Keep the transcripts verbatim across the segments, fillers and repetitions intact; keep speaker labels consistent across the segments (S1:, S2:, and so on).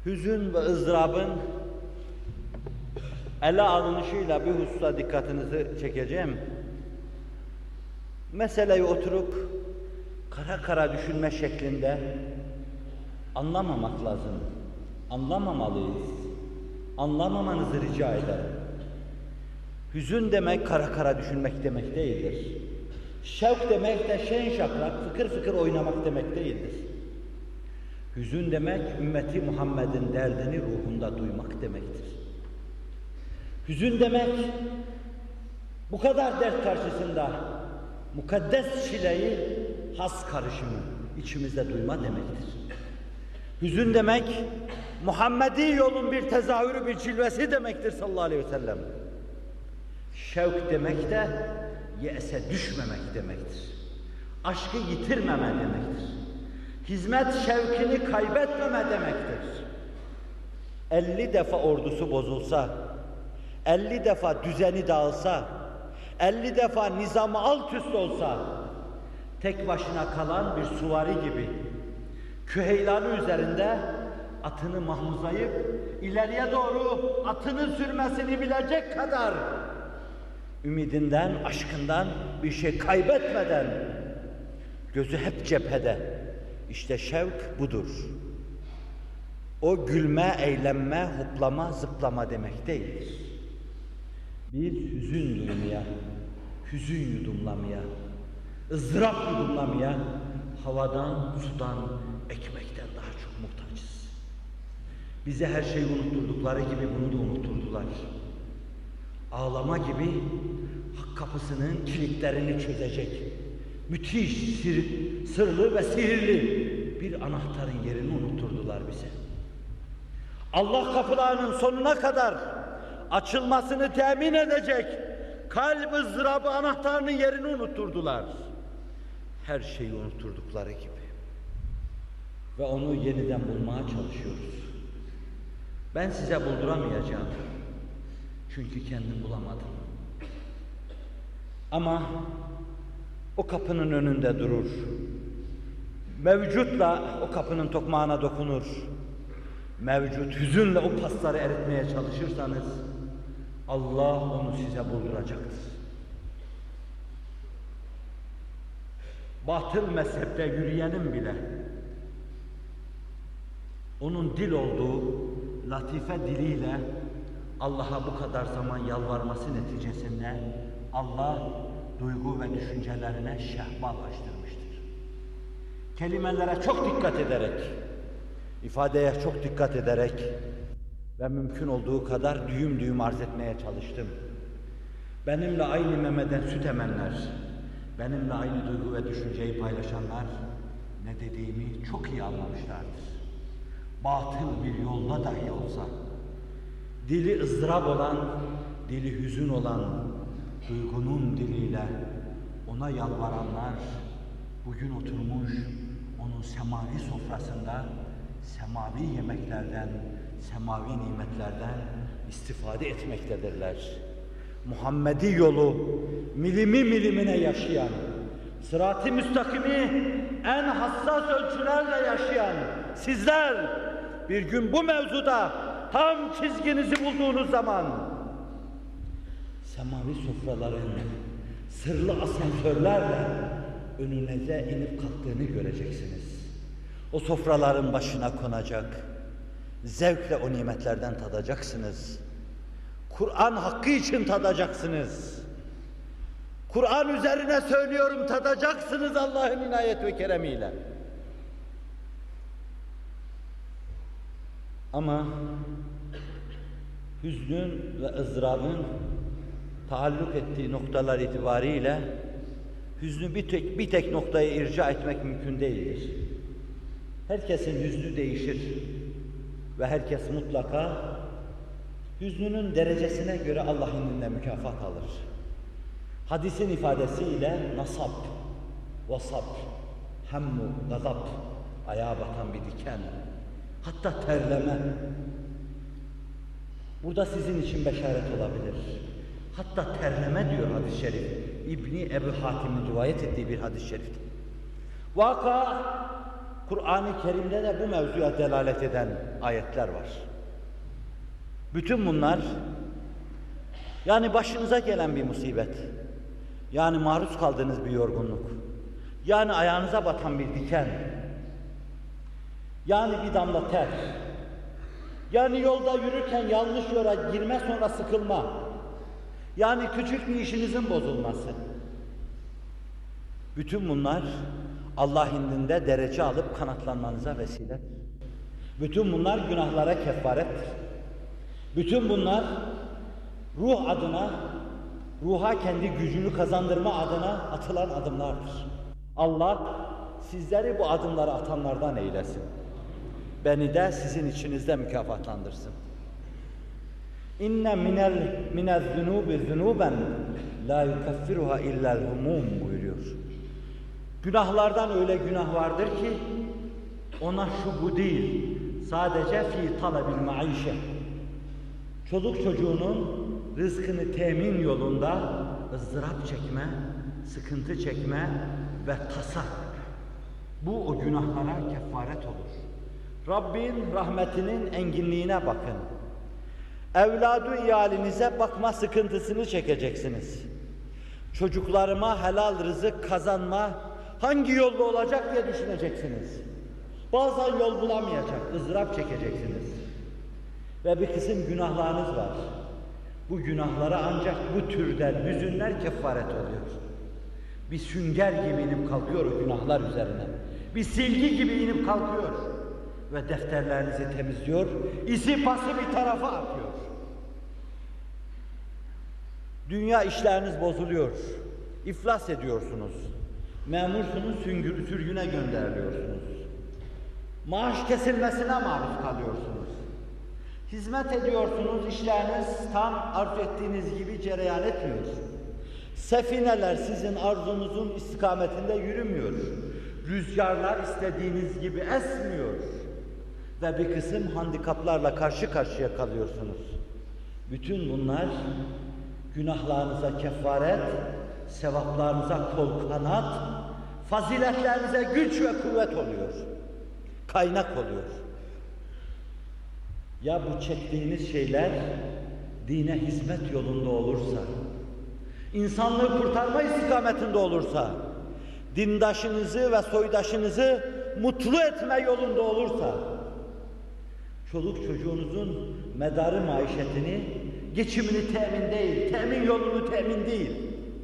S1: hüzün ve ızdırabın ele alınışıyla bir hususa dikkatinizi çekeceğim. Meseleyi oturup kara kara düşünme şeklinde anlamamak lazım. Anlamamalıyız. Anlamamanızı rica ederim. Hüzün demek kara kara düşünmek demek değildir. Şevk demek de şen şakrak, fıkır fıkır oynamak demek değildir. Hüzün demek, ümmeti Muhammed'in derdini ruhunda duymak demektir. Hüzün demek, bu kadar dert karşısında mukaddes çileyi, has karışımı içimizde duyma demektir. Hüzün demek, Muhammedi yolun bir tezahürü, bir cilvesi demektir sallallahu aleyhi ve sellem. Şevk demek de, ye'se düşmemek demektir. Aşkı yitirmeme demektir. Hizmet şevkini kaybetmeme demektir. elli defa ordusu bozulsa, elli defa düzeni dağılsa, elli defa nizamı alt üst olsa, tek başına kalan bir suvari gibi, küheylanı üzerinde atını mahmuzlayıp, ileriye doğru atının sürmesini bilecek kadar, ümidinden, aşkından bir şey kaybetmeden, gözü hep cephede. İşte şevk budur. O gülme, eğlenme, hoplama, zıplama demek değildir. Bir hüzün duymaya, hüzün yudumlamaya, ızdırap yudumlamaya, havadan, sudan, ekmekten daha çok muhtaçız. Bize her şeyi unutturdukları gibi bunu da unutturdular. Ağlama gibi hak kapısının kilitlerini çözecek, müthiş, sır, sırlı ve sihirli bir anahtarın yerini unutturdular bize. Allah kapılarının sonuna kadar açılmasını temin edecek kalp ızdırabı anahtarının yerini unutturdular. Her şeyi unutturdukları gibi. Ve onu yeniden bulmaya çalışıyoruz. Ben size bulduramayacağım. Çünkü kendim bulamadım. Ama o kapının önünde durur. Mevcutla o kapının tokmağına dokunur. Mevcut hüzünle o pasları eritmeye çalışırsanız Allah onu size bulduracaktır. Batıl mezhepte yürüyenin bile onun dil olduğu latife diliyle Allah'a bu kadar zaman yalvarması neticesinde Allah duygu ve düşüncelerine şehvalaştırmıştır. Kelimelere çok dikkat ederek, ifadeye çok dikkat ederek ve mümkün olduğu kadar düğüm düğüm arz etmeye çalıştım. Benimle aynı memeden süt emenler, benimle aynı duygu ve düşünceyi paylaşanlar ne dediğimi çok iyi anlamışlardır. Batıl bir yolla dahi olsa, dili ızdırap olan, dili hüzün olan, duygunun diliyle ona yalvaranlar bugün oturmuş onun semavi sofrasında semavi yemeklerden, semavi nimetlerden istifade etmektedirler. Muhammedi yolu milimi milimine yaşayan, sırat-ı müstakimi en hassas ölçülerle yaşayan sizler bir gün bu mevzuda tam çizginizi bulduğunuz zaman semavi sofraların sırlı asansörlerle önünüze inip kalktığını göreceksiniz. O sofraların başına konacak, zevkle o nimetlerden tadacaksınız. Kur'an hakkı için tadacaksınız. Kur'an üzerine söylüyorum, tadacaksınız Allah'ın inayet ve keremiyle. Ama hüznün ve ızdırabın taalluk ettiği noktalar itibariyle hüznü bir tek, bir tek noktaya irca etmek mümkün değildir. Herkesin hüznü değişir ve herkes mutlaka hüznünün derecesine göre Allah indinde mükafat alır. Hadisin ifadesiyle nasab, vasab, hemmu, gazap, ayağa batan bir diken, hatta terleme. Burada sizin için beşaret olabilir. Hatta terleme diyor hadis-i şerif. İbni Ebu Hatim'in rivayet ettiği bir hadis-i şerif. Vaka Kur'an-ı Kerim'de de bu mevzuya delalet eden ayetler var. Bütün bunlar, yani başınıza gelen bir musibet, yani maruz kaldığınız bir yorgunluk, yani ayağınıza batan bir diken, yani bir damla ter, yani yolda yürürken yanlış yola girme sonra sıkılma, yani küçük bir işinizin bozulması. Bütün bunlar Allah indinde derece alıp kanatlanmanıza vesile. Bütün bunlar günahlara kefarettir. Bütün bunlar ruh adına, ruha kendi gücünü kazandırma adına atılan adımlardır. Allah sizleri bu adımları atanlardan eylesin. Beni de sizin içinizde mükafatlandırsın. İnne minel minez zunubi zunuben la yukaffiruha illa'l humum buyuruyor. Günahlardan öyle günah vardır ki ona şu bu değil, sadece fi talebil maişe. Çoluk çocuğunun rızkını temin yolunda ızdırap çekme, sıkıntı çekme ve tasa. Bu o günahlara kefaret olur. Rabbin rahmetinin enginliğine bakın. Evladı iyalinize bakma sıkıntısını çekeceksiniz. Çocuklarıma helal rızık kazanma hangi yolla olacak diye düşüneceksiniz. Bazen yol bulamayacak, ızdırap çekeceksiniz. Ve bir kısım günahlarınız var. Bu günahlara ancak bu türden hüzünler kefaret oluyor. Bir sünger gibi inip kalkıyor o günahlar üzerine. Bir silgi gibi inip kalkıyor. Ve defterlerinizi temizliyor, izi pası bir tarafa atıyor. Dünya işleriniz bozuluyor, iflas ediyorsunuz. Memursunuz, süngür, sürgüne gönderiliyorsunuz. Maaş kesilmesine maruz kalıyorsunuz. Hizmet ediyorsunuz, işleriniz tam arzu ettiğiniz gibi cereyan etmiyor. Sefineler sizin arzunuzun istikametinde yürümüyor. Rüzgarlar istediğiniz gibi esmiyor. Ve bir kısım handikaplarla karşı karşıya kalıyorsunuz. Bütün bunlar günahlarınıza kefaret, sevaplarınıza kol kanat, faziletlerinize güç ve kuvvet oluyor. Kaynak oluyor. Ya bu çektiğiniz şeyler dine hizmet yolunda olursa, insanlığı kurtarma istikametinde olursa, dindaşınızı ve soydaşınızı mutlu etme yolunda olursa, çoluk çocuğunuzun medarı maişetini, geçimini temin değil, temin yolunu temin değil,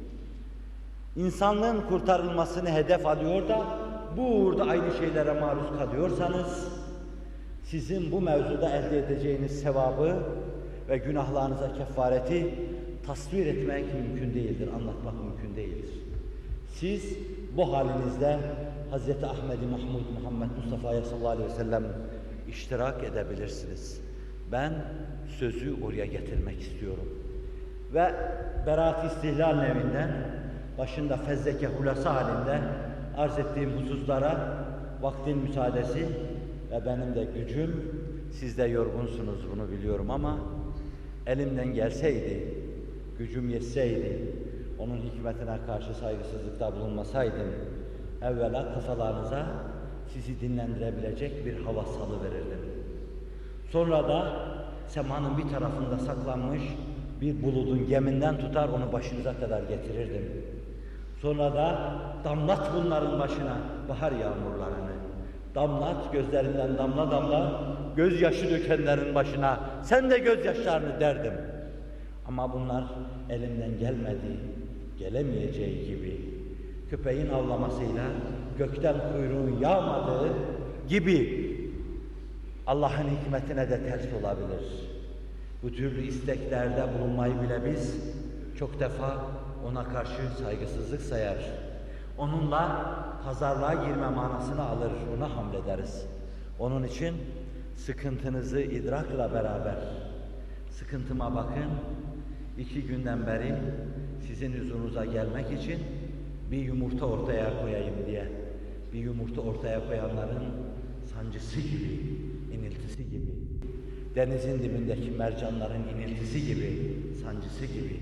S1: insanlığın kurtarılmasını hedef alıyor da bu uğurda aynı şeylere maruz kalıyorsanız, sizin bu mevzuda elde edeceğiniz sevabı ve günahlarınıza kefareti tasvir etmek mümkün değildir, anlatmak mümkün değildir. Siz bu halinizde Hazreti Ahmed-i Mahmud Muhammed Mustafa'ya sallallahu aleyhi ve sellem iştirak edebilirsiniz. Ben sözü oraya getirmek istiyorum. Ve Berat-ı İstihlal nevinden başında fezleke hulasa halinde arz ettiğim hususlara vaktin müsaadesi ve benim de gücüm, siz de yorgunsunuz bunu biliyorum ama elimden gelseydi, gücüm yetseydi, onun hikmetine karşı saygısızlıkta bulunmasaydım, evvela kafalarınıza sizi dinlendirebilecek bir hava salıverirdim. Sonra da semanın bir tarafında saklanmış bir buludun geminden tutar onu başınıza kadar getirirdim. Sonra da damlat bunların başına bahar yağmurlarını. Damlat gözlerinden damla damla gözyaşı dökenlerin başına sen de gözyaşlarını derdim. Ama bunlar elimden gelmedi, gelemeyeceği gibi köpeğin avlamasıyla gökten kuyruğun yağmadığı gibi Allah'ın hikmetine de ters olabilir. Bu türlü isteklerde bulunmayı bile biz çok defa ona karşı saygısızlık sayar. Onunla pazarlığa girme manasını alır, ona hamlederiz. Onun için sıkıntınızı idrakla beraber, sıkıntıma bakın, iki günden beri sizin huzurunuza gelmek için bir yumurta ortaya koyayım diye, bir yumurta ortaya koyanların sancısı gibi, iniltisi gibi, denizin dibindeki mercanların iniltisi gibi, sancısı gibi,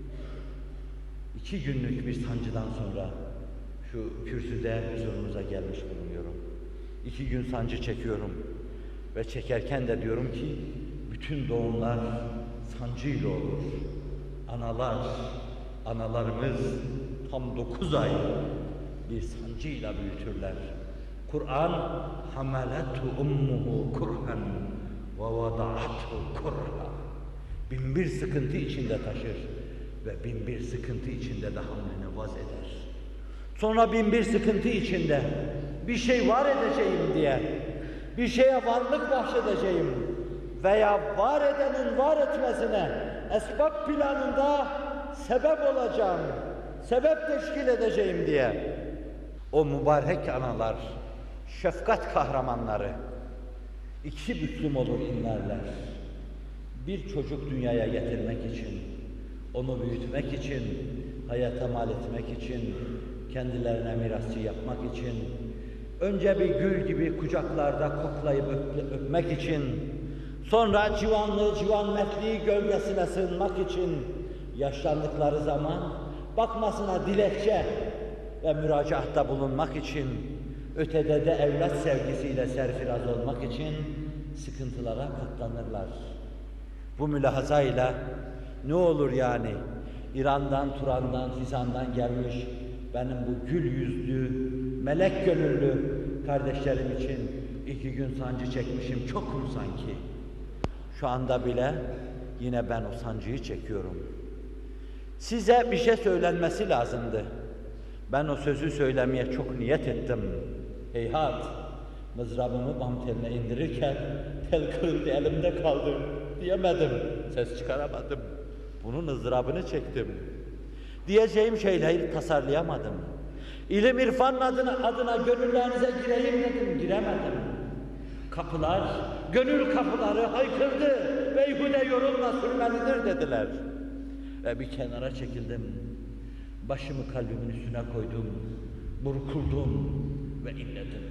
S1: iki günlük bir sancıdan sonra şu kürsüde huzurunuza gelmiş bulunuyorum. İki gün sancı çekiyorum. Ve çekerken de diyorum ki, bütün doğumlar sancıyla olur. Analar, analarımız tam dokuz ay bir sancıyla büyütürler. Kur'an, hamalatu ummuhu kurhan ve vada'athu kurha. Bin bir sıkıntı içinde taşır ve bin bir sıkıntı içinde de hamlini vaz eder. Sonra bin bir sıkıntı içinde bir şey var edeceğim diye, bir şeye varlık bahşedeceğim veya var edenin var etmesine esbab planında sebep olacağım, sebep teşkil edeceğim diye o mübarek analar, şefkat kahramanları iki büklüm olur inlerler. Bir çocuk dünyaya getirmek için, onu büyütmek için, hayata mal etmek için, kendilerine mirasçı yapmak için, önce bir gül gibi kucaklarda koklayıp öp öpmek için, sonra civanlığı, civan mertliği gölgesine sığınmak için, yaşlandıkları zaman bakmasına dilekçe ve müracaatta bulunmak için, ötede de evlat sevgisiyle serfiraz olmak için sıkıntılara katlanırlar. Bu mülahazayla ne olur yani İran'dan, Turan'dan, Fizan'dan gelmiş benim bu gül yüzlü, melek gönüllü kardeşlerim için iki gün sancı çekmişim çokum sanki. Şu anda bile yine ben o sancıyı çekiyorum. Size bir şey söylenmesi lazımdı. Ben o sözü söylemeye çok niyet ettim. Heyhat, mızrabımı bam teline indirirken tel kırıldı elimde kaldı diyemedim, ses çıkaramadım. Bunun ızdırabını çektim. Diyeceğim şeyleri tasarlayamadım. İlim irfanın adına, adına gönüllerinize gireyim dedim, giremedim. Kapılar, gönül kapıları haykırdı, beyhude yorulma sürmelidir dediler. Ve bir kenara çekildim, başımı kalbimin üstüne koydum, burkuldum ve inledim.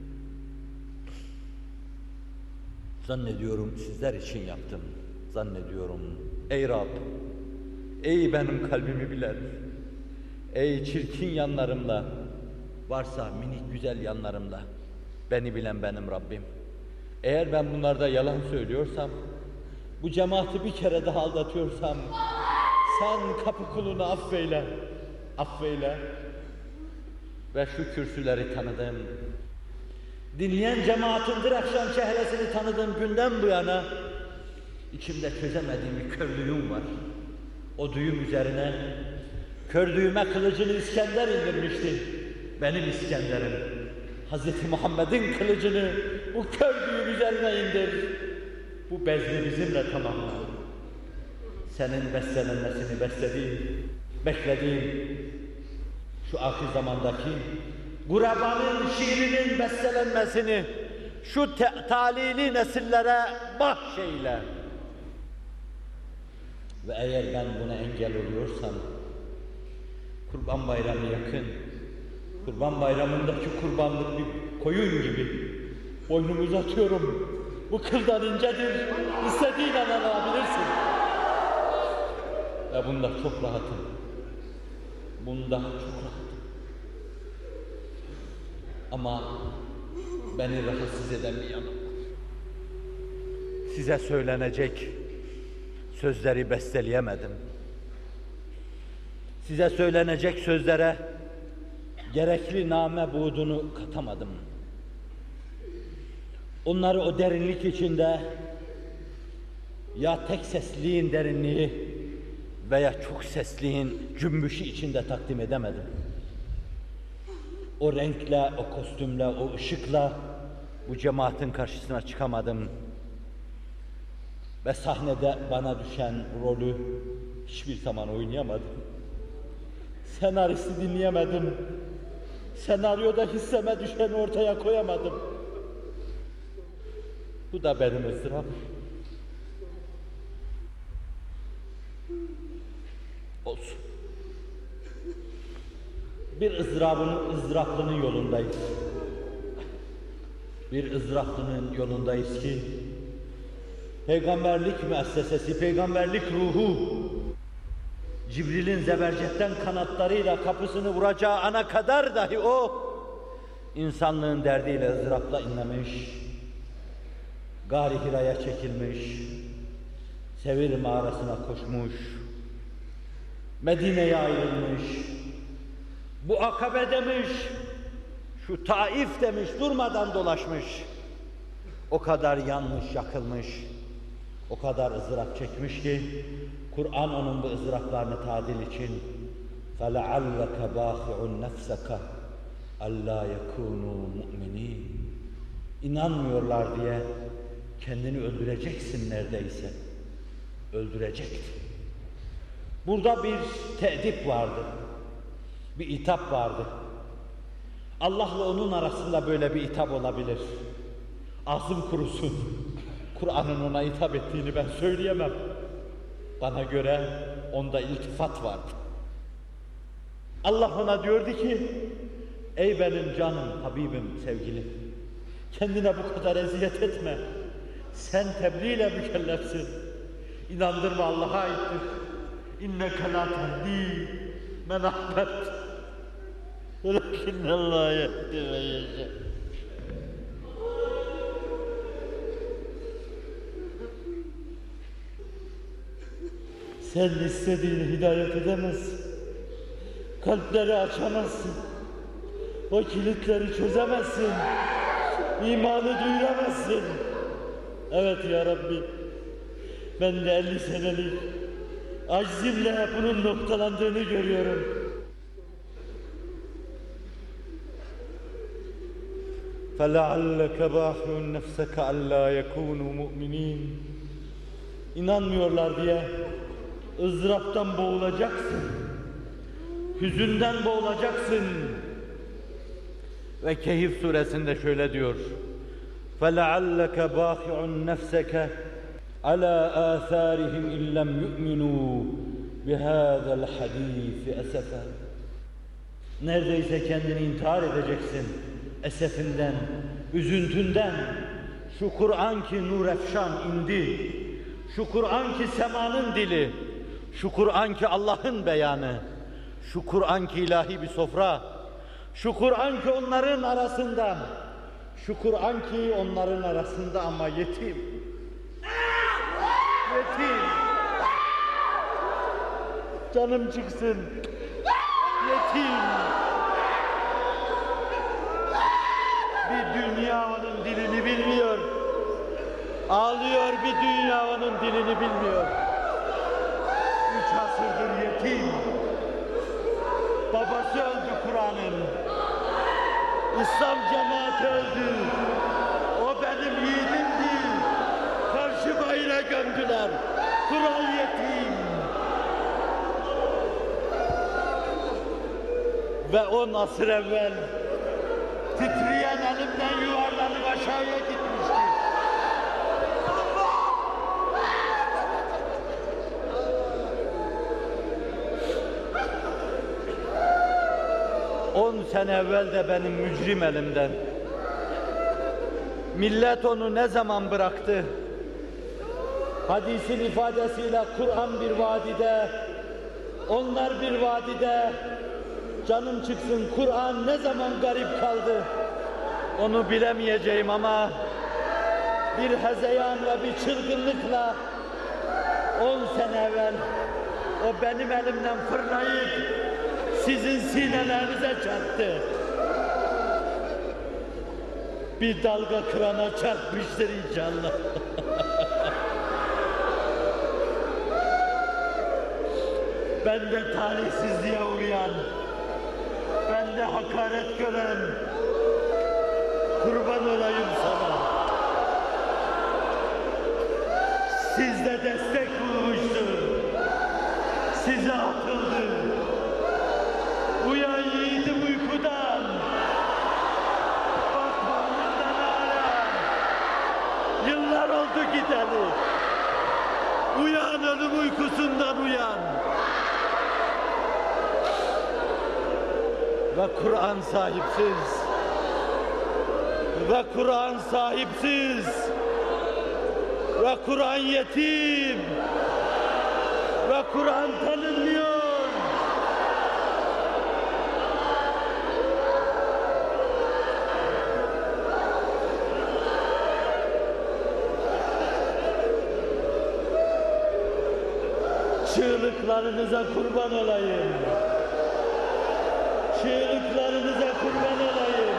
S1: Zannediyorum sizler için yaptım, zannediyorum. Ey Rab, ey benim kalbimi bilen, ey çirkin yanlarımla, varsa minik güzel yanlarımla, beni bilen benim Rabbim. Eğer ben bunlarda yalan söylüyorsam, bu cemaati bir kere daha aldatıyorsam, sen kapı kulunu affeyle, affeyle ve şu kürsüleri tanıdım. Dinleyen cemaatindir akşam çehresini tanıdığım günden bu yana içimde çözemediğim bir körlüğüm var. O düğüm üzerine kör düğüme kılıcını İskender indirmişti. Benim İskender'im. Hazreti Muhammed'in kılıcını bu kör düğüm üzerine indir. Bu bezni bizimle tamamla. Senin beslenmesini beslediğin, beklediğin şu ahir zamandaki Gurebanın şiirinin bestelenmesini şu talili nesillere bahşeyle. Ve eğer ben buna engel oluyorsam, Kurban Bayramı yakın, Kurban Bayramı'ndaki kurbanlık bir koyun gibi boynumu uzatıyorum. Bu kıldan incedir, istediğin an alabilirsin. Ve bunda çok rahatım. Bunda çok rahatım. Ama beni rahatsız eden bir yanım var. Size söylenecek sözleri besteleyemedim. Size söylenecek sözlere gerekli name buğdunu katamadım. Onları o derinlik içinde ya tek sesliğin derinliği veya çok sesliğin cümbüşü içinde takdim edemedim. O renkle, o kostümle, o ışıkla bu cemaatin karşısına çıkamadım. Ve sahnede bana düşen rolü hiçbir zaman oynayamadım. Senaristi dinleyemedim. Senaryoda hisseme düşeni ortaya koyamadım. Bu da benim ızdırabım. Olsun. Bir ızdırabının, ızdıraplının yolundayız. Bir ızdıraplının yolundayız ki peygamberlik müessesesi, peygamberlik ruhu Cibril'in zebercetten kanatlarıyla kapısını vuracağı ana kadar dahi o insanlığın derdiyle ızdırapla inlemiş, Gâr-ı Hira'ya çekilmiş, Sevir mağarasına koşmuş, Medine'ye ayrılmış, bu Akabe demiş, şu Taif demiş, durmadan dolaşmış. O kadar yanmış, yakılmış, o kadar ızdırap çekmiş ki, Kur'an onun bu ızdıraplarını tadil için فَلَعَلَّكَ بَاخِعُ نَفْسَكَ أَلَّا يَكُونُوا مُؤْمِنِينَ İnanmıyorlar diye kendini öldüreceksin neredeyse. Öldürecekti. Burada bir te'dip vardı. Bir itap vardı. Allah'la onun arasında böyle bir itap olabilir. Ağzım kurusun. Kur'an'ın ona hitap ettiğini ben söyleyemem. Bana göre onda iltifat vardı. Allah ona diyordu ki, ey benim canım, Habibim, sevgilim, kendine bu kadar eziyet etme. Sen tebliğ ile mükellefsin. İnandırma, Allah'a aittir. İnneke la tehdi men ahbebt. Velakinnallâhe yehdi ve yeşâ. Sen istediğini hidayet edemezsin. Kalpleri açamazsın. O kilitleri çözemezsin. İmanı duyuramazsın. Evet ya Rabbi, ben de elli senelik aczimle bunun noktalandığını görüyorum. فَلَعَلَّكَ بَاخِعُ نَفْسَكَ أَلَّا يَكُونُوا مُؤْمِنِينَ İnanmıyorlar diye ızdıraptan boğulacaksın. Hüzünden boğulacaksın. Ve Kehf suresinde şöyle diyor: فَلَعَلَّكَ بَاخِعُ نَفْسَكَ عَلَى آثَارِهِمْ اِنْ لَمْ يُؤْمِنُوا بِهَذَا الْحَد۪يثِ أَسَفًا Neredeyse kendini intihar edeceksin. Esefinden, üzüntünden. Şu Kur'an ki nur efşan indi. Şu Kur'an ki semanın dili. Şu Kur'an ki Allah'ın beyanı. Şu Kur'an ki ilahi bir sofra. Şu Kur'an ki onların arasında. Şu Kur'an ki onların arasında ama yetim. Yetim. Canım çıksın. Yetim. Bir dünya onun dilini bilmiyor. Ağlıyor, bir dünya onun dilini bilmiyor. Üç asırdır yetim. Babası öldü Kur'an'ın. İslam cemaati öldü. O benim yiğidimdi. Karşı bayrağa gömdüler. Kur'an yetim. Ve on asır evvel titreyen elimden yuvarlanıp aşağıya gitmişti. On sene evvel de benim mücrim elimden. Millet onu ne zaman bıraktı? Hadisin ifadesiyle Kur'an bir vadide, onlar bir vadide. Canım çıksın, Kur'an ne zaman garip kaldı? Onu bilemeyeceğim ama bir hezeyan ve bir çılgınlıkla on sene evvel o benim elimden fırlayıp sizin sinelerinize çarptı. Bir dalga kırana çarpmıştır inşallah. Ben de talihsizliğe uğrayan, ben de hakaret gören, kurban olayım sana. Siz de destek bulmuştur, size atıldı. Uyan yiğidim uykudan, bak bağrından hala, yıllar oldu gideli. Uyan ölüm uykusundan uyan. Ve Kur'an sahipsiz, ve Kur'an sahipsiz, ve Kur'an yetim, ve Kur'an tanınmıyor. Çığlıklarınıza kurban olayım. Çığlıklarınıza kurban olayım.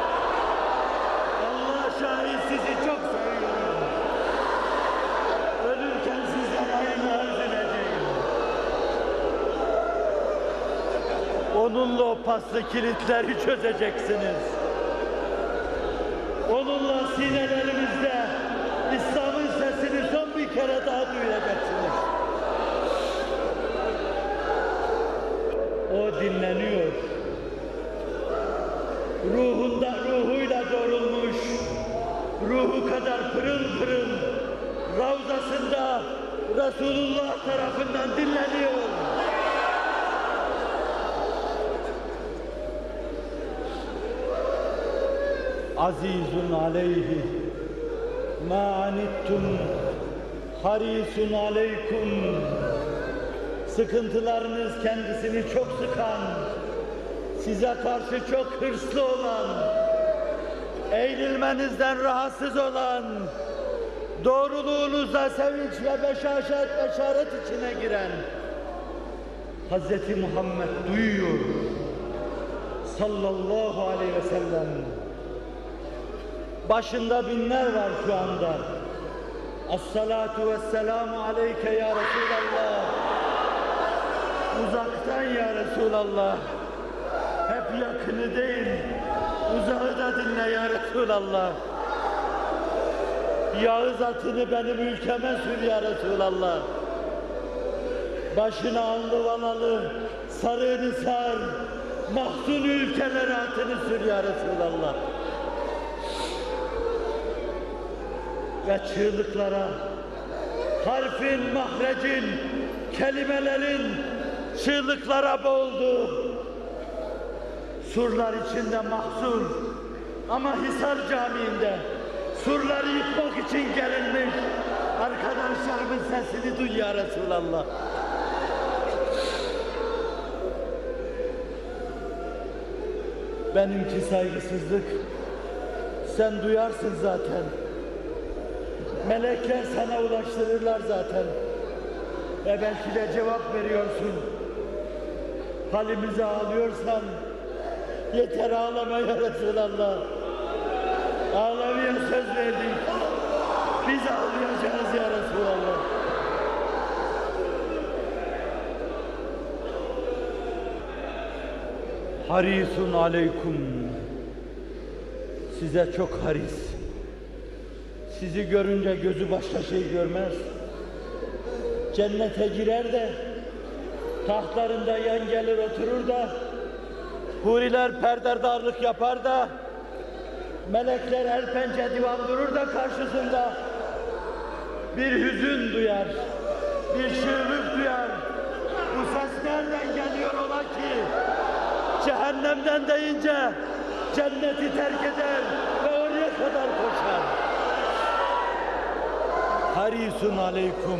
S1: Allah şahit, sizi çok seviyorum. Ölürken sizden aynı arz edeceğim. Onunla o paslı kilitleri çözeceksiniz. Onunla sinelerimizde İslam'ın sesini son bir kere daha duyacaksınız. O dinleniyor. Ruhunda, ruhuyla doğrulmuş, ruhu kadar pırıl pırıl, Ravzasında Resulullah tarafından dinleniyor. Azizun aleyhi ma anittum harisun aleykum. Sıkıntılarınız kendisini çok sıkan, size karşı çok hırslı olan, eğrilmenizden rahatsız olan, doğruluğunuzda sevinç ve beşaşet, beşaret içine giren Hazreti Muhammed duyuyor sallallahu aleyhi ve sellem. Başında binler var şu anda. As-salatu vesselamu aleyke ya Resulallah. Uzaktan ya Resulallah. Hep yakını değil, uzağı da dinle ya Resulallah. Yağız atını benim ülkeme sür ya Resulallah. Başına allı valalı, sarığını sar, mahzun ülkelere atını sür ya Resulallah. Ve çığlıklara, harfin, mahrecin, kelimelerin çığlıklara boğuldu. Surlar içinde mahzur ama Hisar Camii'nde surları yıkmak için gelinmiş arkadaşlarımın sesini duy ya Resulallah. Benimki saygısızlık, sen duyarsın zaten. Melekler sana ulaştırırlar zaten. Ve belki de cevap veriyorsun. Halimize ağlıyorsan yeter ağlama ya Resulallah. Ağlamaya söz verdik. Biz ağlayacağız ya Resulallah. Harisun aleykum. Size çok haris. Sizi görünce gözü başka şey görmez. Cennete girer de tahtlarında yan gelir oturur da huriler perderdarlık yapar da melekler el pençe divan durur da karşısında bir hüzün duyar, bir çığlık duyar. Bu ses nereden geliyor ola ki? Cehennemden deyince cenneti terk eder ve oraya kadar koşar. Harisun aleykum.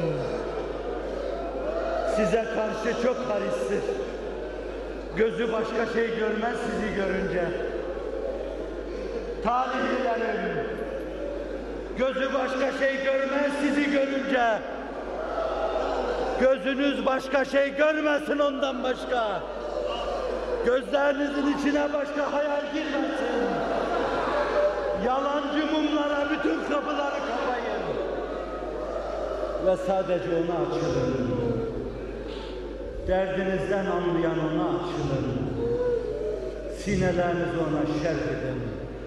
S1: Size karşı çok haristir. Gözü başka şey görmez sizi görünce. Talihlilerim, gözü başka şey görmez sizi görünce. Gözünüz başka şey görmesin ondan başka. Gözlerinizin içine başka hayal girmesin. Yalancı mumlara bütün kapıları kapayın. Ve sadece ona açılın. Derdinizden anlayan ona açılın. Sinelerinizi ona şerh edin.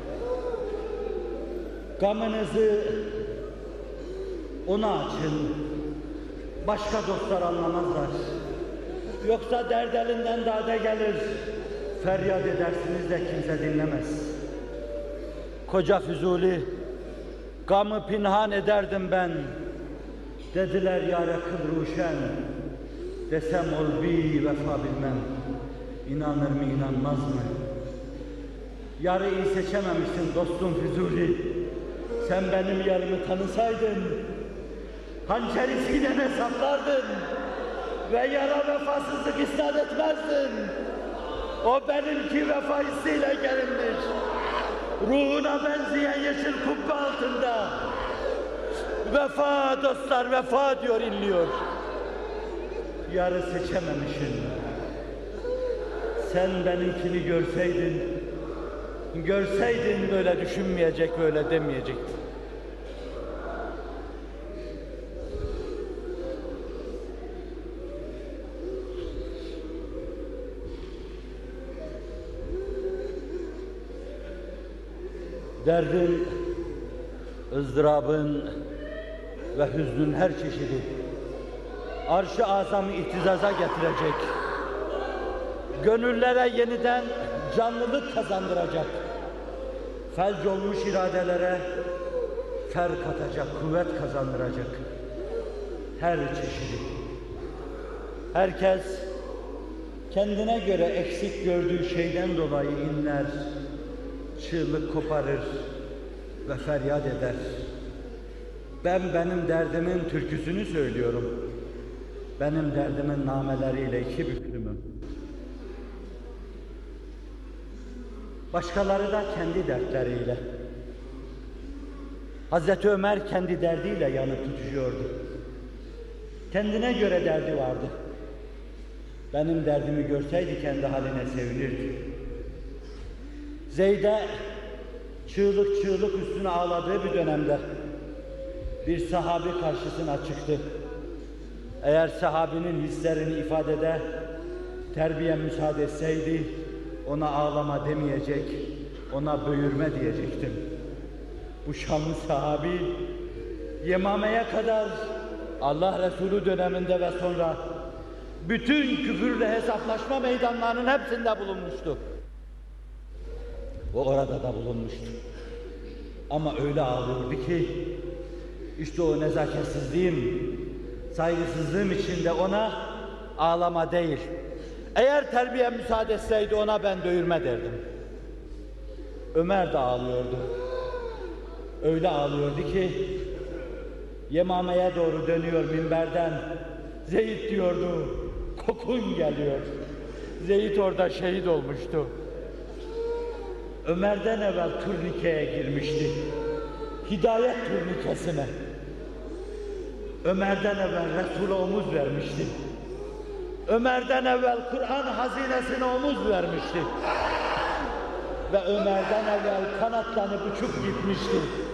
S1: Gamınızı ona açın. Başka dostlar anlamazlar. Yoksa derd elinden dade gelir. Feryat edersiniz de kimse dinlemez. Koca Füzuli, gamı pinhan ederdim ben. Dediler yâre kıl ruşen. Desem ol bi vefa bilmem. İnanır mı inanmaz mı? Yarı iyi seçememişsin dostum Füzuli. Sen benim yarımı tanısaydın, hançer iskiden hesaplardın ve yara vefasızlık isnat etmezdin. O benimki vefa hissiyle gelinmiş. Ruhuna benzeyen yeşil kubbe altında. Vefa dostlar, vefa diyor, inliyor. yarı seçememişsin. Sen benimkini görseydin, görseydin böyle düşünmeyecek, böyle demeyecektin. Derdin, ızdırabın ve hüznün her çeşidi arş-ı azamı ihtizaza getirecek, gönüllere yeniden canlılık kazandıracak, felç olmuş iradelere fer katacak, kuvvet kazandıracak her çeşidi. Herkes kendine göre eksik gördüğü şeyden dolayı inler, çığlık koparır ve feryat eder. Ben benim derdimin türküsünü söylüyorum. Benim derdimin nameleriyle iki büklümüm. Başkaları da kendi dertleriyle. Hazreti Ömer kendi derdiyle yanıp tutuşuyordu. Kendine göre derdi vardı. Benim derdimi görseydi kendi haline sevinirdi. Zeyd'e çığlık çığlık üstüne ağladığı bir dönemde bir sahabi karşısına çıktı. Eğer sahabinin hislerini ifadede terbiye müsaade etseydi ona ağlama demeyecek, ona böğürme diyecektim. Bu şanlı sahabi Yemame'ye kadar Allah Resulü döneminde ve sonra bütün küfürle hesaplaşma meydanlarının hepsinde bulunmuştu. O orada da bulunmuştu. Ama öyle ağlıyordu ki işte o nezaketsizliğim, saygısızlığım içinde ona ağlama değil, eğer terbiye müsaade etseydi ona ben dövürme derdim. Ömer de ağlıyordu. Öyle ağlıyordu ki Yemame'ye doğru dönüyor minberden. Zeyd diyordu, kokun geliyor. Zeyd orada şehit olmuştu. Ömer'den evvel turnikeye girmişti. Hidayet turnikesine. Ömer'den evvel Resul'e omuz vermişti. Ömer'den evvel Kur'an hazinesine omuz vermişti. Ve Ömer'den evvel kanatlanıp uçup gitmişti.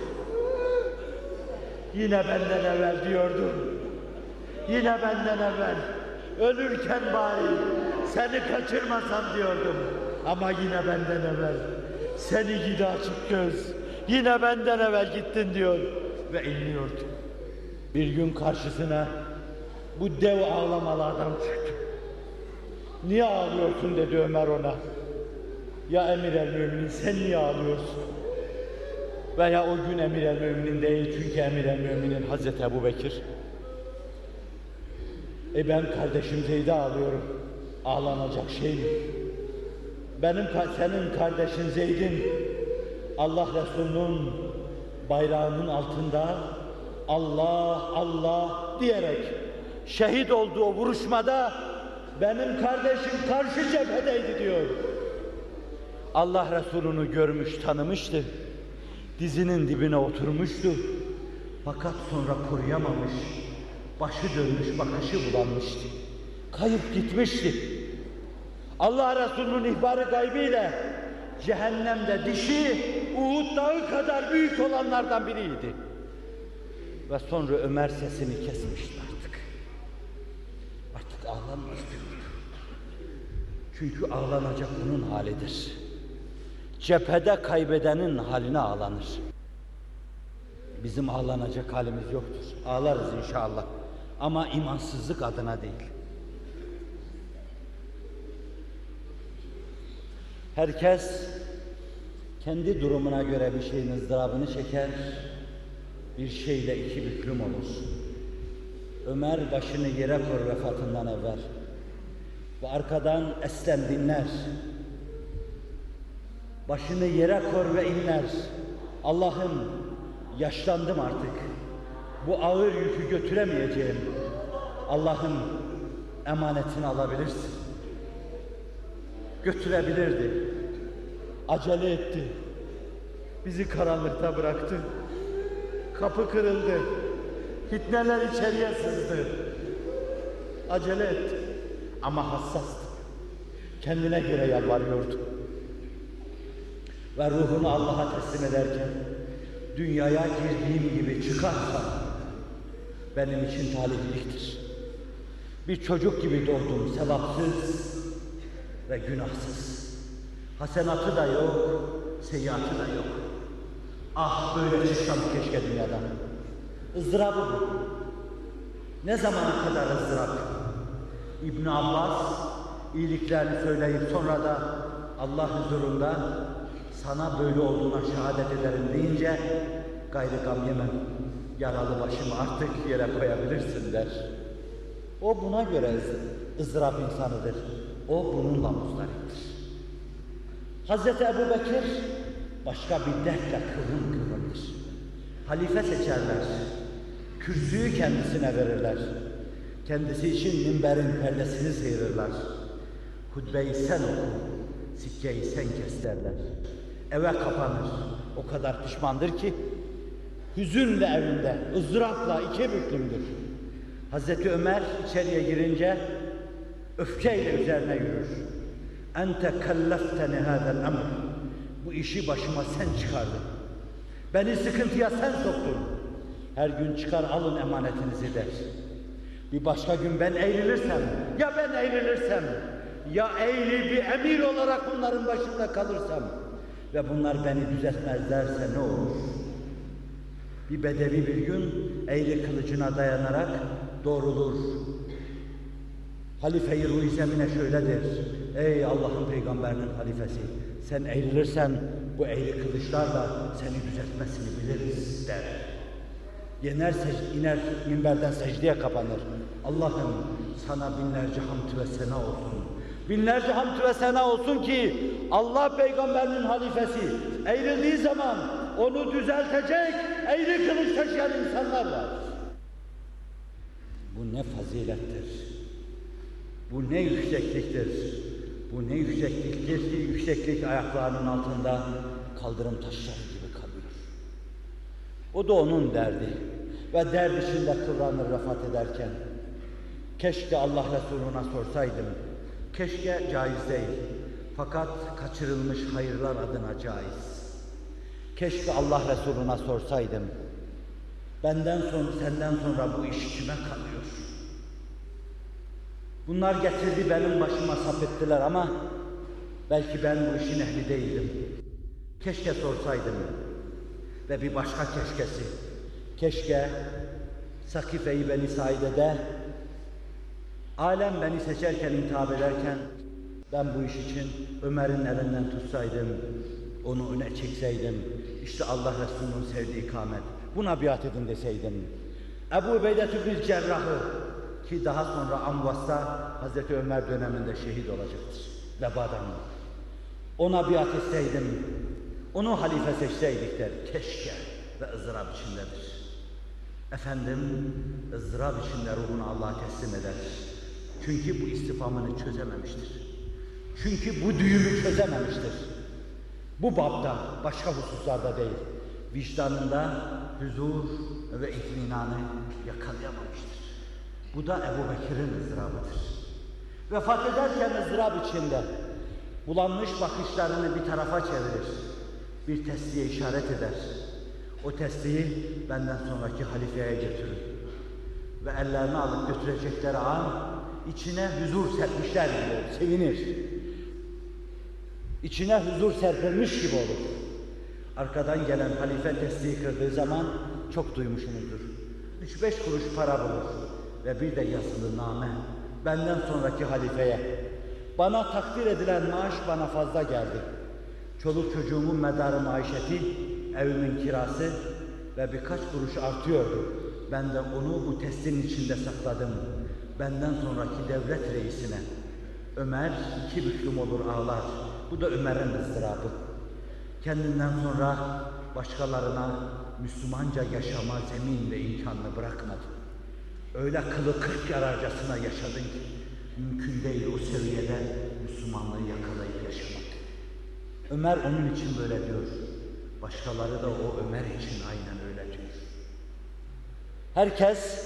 S1: Yine benden evvel diyordu. Yine benden evvel. Ölürken bari seni kaçırmasam diyordum. Ama yine benden evvel. Seni gidi açık göz. Yine benden evvel gittin diyor. Ve inliyordu. Bir gün karşısına bu dev ağlamalı adam çıktı. Niye ağlıyorsun dedi Ömer ona. Ya Emir el-Müminin sen niye ağlıyorsun? Veya o gün Emir el-Müminin değil çünkü Emir el-Müminin Hazreti Ebu Bekir. E ben kardeşim Zeyd'e ağlıyorum. Ağlanacak şey mi? Benim, senin kardeşin Zeyd'in Allah Resulü'nün bayrağının altında Allah Allah diyerek şehit olduğu vuruşmada benim kardeşim karşı cephedeydi diyor. Allah Resulü'nü görmüş, tanımıştı. Dizinin dibine oturmuştu. Fakat sonra koruyamamış. Başı dönmüş, bakışı bulanmıştı. Kayıp gitmişti. Allah Resulü'nün ihbarı gaybiyle cehennemde dişi Uhud dağı kadar büyük olanlardan biriydi. Ve sonra Ömer sesini kesmişti artık. Artık ağlanmaz diyordu. Çünkü ağlanacak bunun halidir. Cephede kaybedenin haline ağlanır. Bizim ağlanacak halimiz yoktur. Ağlarız inşallah. Ama imansızlık adına değil. Herkes kendi durumuna göre bir şeyin ızdırabını çeker, bir şeyle iki büklüm olur. Ömer başını yere koyar vefatından evvel ve arkadan Eslem dinler. Başını yere koyar ve inler. Allah'ım yaşlandım artık. Bu ağır yükü götüremeyeceğim. Allah'ım emanetini alabilirsin. Götürebilirdi. Acele etti. Bizi karanlıkta bıraktı. Kapı kırıldı. Fitneler içeriye sızdı. acele etti. Ama hassastı. Kendine göre yalvarıyordu. Ve ruhunu Allah'a teslim ederken, dünyaya girdiğim gibi çıkarsam benim için talihliliktir. Bir çocuk gibi doğdum, sevapsız ve günahsız. Hasenatı da yok, seyyiatı da yok. Ah böyle çıksam keşke dünyadan. Izdırabı bu. Ne zamana kadar ızdırap? İbn Abbas iyiliklerini söyleyip sonra da Allah huzurunda sana böyle olduğuna şehadet ederim deyince gayrı gam yemem. Yaralı başımı artık yere koyabilirsin der. O buna göre ızdırap insanıdır. O bununla muzdariptir. Hazreti Ebu Bekir başka bir dertle kıvrım kıvrımdır. Halife seçerler. Kürsüyü kendisine verirler. Kendisi için minberin perdesini sıyırırlar. Hutbeyi sen oku, sikkeyi sen kes derler. Eve kapanır. O kadar pişmandır ki hüzünle evinde, ızdırapla iki büklümdür. Hazreti Ömer içeriye girince öfkeyle üzerine yürür. Ente kellefteni hâzel emr. Bu işi başıma sen çıkardın. Beni sıkıntıya sen soktun. Her gün çıkar alın emanetinizi der. Bir başka gün ben eğrilirsem, ya ben eğrilirsem, ya eğri bir emir olarak bunların başında kalırsam ve bunlar beni düzeltmezlerse ne olur? Bir bedevi bir gün eğri kılıcına dayanarak doğrulur. Halife-i Ruh-i Zemine şöyle der: ey Allah'ın peygamberinin halifesi, sen eğrilirsen bu eğri kılıçlarla seni düzeltmesini biliriz der. Yener, iner minberden secdeye kapanır. Allah'ım sana binlerce hamd ve sena olsun. Binlerce hamd ve sena olsun ki Allah peygamberinin halifesi eğrildiği zaman onu düzeltecek eğri kılıç taşıyan insanlar var. Bu ne fazilettir. Bu ne yüksekliktir. Bu ne yüksekliktir ki yükseklik ayaklarının altında kaldırım taşları gibi kalıyor. O da onun derdi ve derd içinde kıvranır vefat ederken. Keşke Allah Resulü'ne sorsaydım. Keşke caiz değil. Fakat kaçırılmış hayırlar adına caiz. Keşke Allah Resulü'ne sorsaydım. Benden sonra, senden sonra bu iş kime kalıyor? Bunlar getirdi benim başıma sap ettiler ama belki ben bu işin ehli değildim. Keşke sorsaydım. Ve bir başka keşkesi. Keşke Sakife-i Beni Saide'de alem beni seçerken, intihap ederken ben bu iş için Ömer'in elinden tutsaydım, onu öne çekseydim, işte Allah Resulü'nün sevdiği ikamet, buna biat edin deseydim. Ebu Ubeyde bin Cerrah'ı ki daha sonra Amvas'ta Hazreti Ömer döneminde şehit olacaktır. Vebadan. Ona biat etseydim, onu halife seçseydik der. Keşke ve ızdırap içindedir. Efendim ızdırap içinde ruhunu Allah'a teslim eder. Çünkü bu istifamını çözememiştir. Çünkü bu düğümü çözememiştir. Bu babda, başka hususlarda değil, vicdanında huzur ve itminanı yakalayamamıştır. Bu da Ebu Bekir'in ızdırabıdır. Vefat ederken ızdırap içinde bulanmış bakışlarını bir tarafa çevirir. Bir tesliye işaret eder. O tesliyi benden sonraki halifeye götürün. Ve ellerini alıp götürecekleri an içine huzur serpmişler gibi olur, sevinir. İçine huzur serpilmiş gibi olur. Arkadan gelen halife tesliği kırdığı zaman çok duymuşsunuzdur. Üç beş kuruş para bulur ve bir de yazılı name benden sonraki halifeye. Bana takdir edilen maaş bana fazla geldi. Çoluk çocuğumun medarı maişeti, evimin kirası ve birkaç kuruş artıyordu. Ben de onu bu testin içinde sakladım. Benden sonraki devlet reisine. Ömer iki büklüm olur ağlar. Bu da Ömer'in ızdırabı. Kendinden sonra başkalarına Müslümanca yaşama zemin ve imkanını bırakmadı. Öyle kılı kırk yararcasına yaşadın ki mümkün değil o seviyede Müslümanlığı yakalayıp yaşamak. Ömer onun için böyle diyor. Başkaları da o Ömer için aynen öyle diyor. Herkes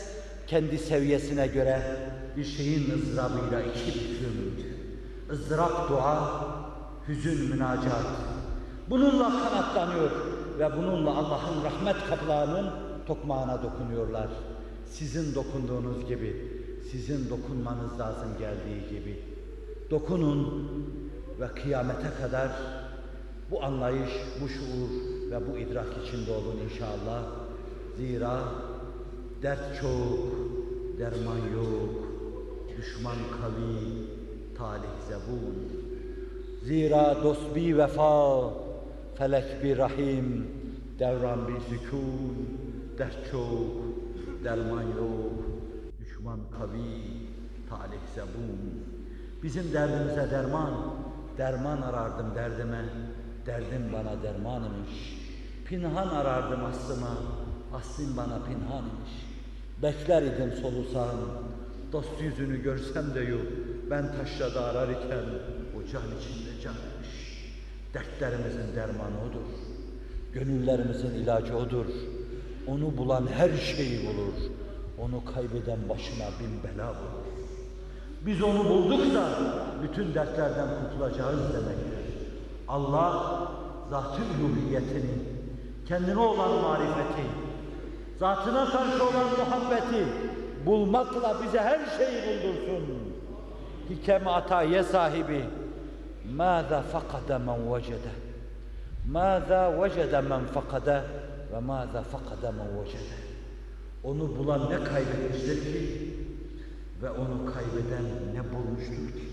S1: kendi seviyesine göre bir şeyin ızdırabıyla iki büklüm. ızdırap dua, hüzün münacat. Bununla kanatlanıyor ve bununla Allah'ın rahmet kapılarının tokmağına dokunuyorlar. Sizin dokunduğunuz gibi, sizin dokunmanız lazım geldiği gibi. Dokunun ve kıyamete kadar bu anlayış, bu şuur ve bu idrak içinde olun inşallah. Zira dert çok, derman yok, düşman kavi, talih zebun. Zira dost bi vefa, felek bir rahim, devran bir sükun, dert çok, derman yok, düşman kavi, talih zebun. Bizim derdimize derman, derman arardım derdime, derdim bana derman imiş. Pinhan arardım aslıma, aslım bana pinhan imiş. Bekler idim solusam, dost yüzünü görsem de yok, ben taşrada arar iken, o can içinde can imiş. Dertlerimizin dermanı odur, gönüllerimizin ilacı odur. Onu bulan her şeyi bulur, onu kaybeden başına bin bela bulur. Biz onu bulduk da bütün dertlerden kurtulacağız demektir. Allah, zat-ı uluhiyetini, kendine olan marifeti, zatına karşı olan muhabbeti bulmakla bize her şeyi buldursun. Hikem ataye sahibi, ماذا فقد من وجده ماذا وجد من فقد ve ماذا فقد من وجده. Onu bulan ne kaybetmiştir ki ve onu kaybeden ne bulmuştur ki?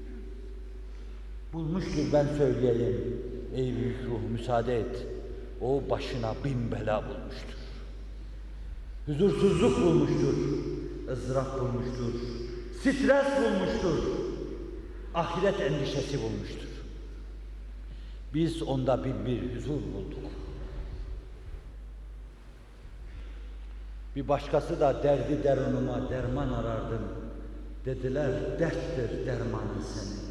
S1: Bulmuştur, ben söyleyeyim. Ey büyük ruh, müsaade et. O başına bin bela bulmuştur. Huzursuzluk bulmuştur, ızdırap bulmuştur, stres bulmuştur, ahiret endişesi bulmuştur. Biz onda bin bir huzur bulduk. Bir başkası da derdi derunuma derman arardım. Dediler, derttir dermanın senin.